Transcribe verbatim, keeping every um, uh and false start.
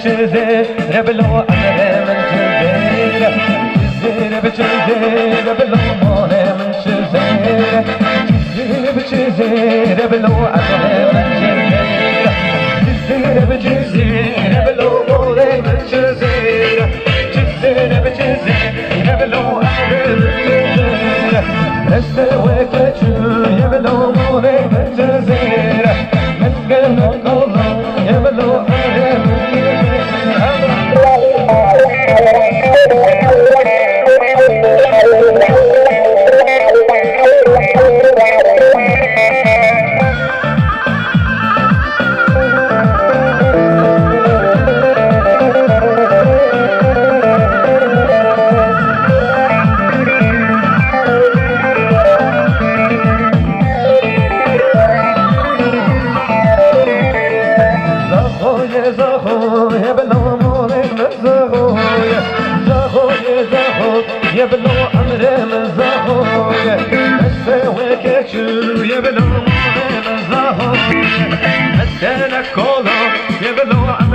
بچزیر بلو عمر من چزیر چزیر بچزیر بلو مال من چزیر چزیر بچزیر بلو عمر من چزیر چزیر بچزیر بلو مال من چزیر چزیر بچزیر بلو عمر من چزیر نستوي كتشو يبلو مال من چزیر من قلب قلب يبلو عمر من يبلو عمر من زهوية نسوي كشو يبلو عمر من زهوية مدنا كولا يبلو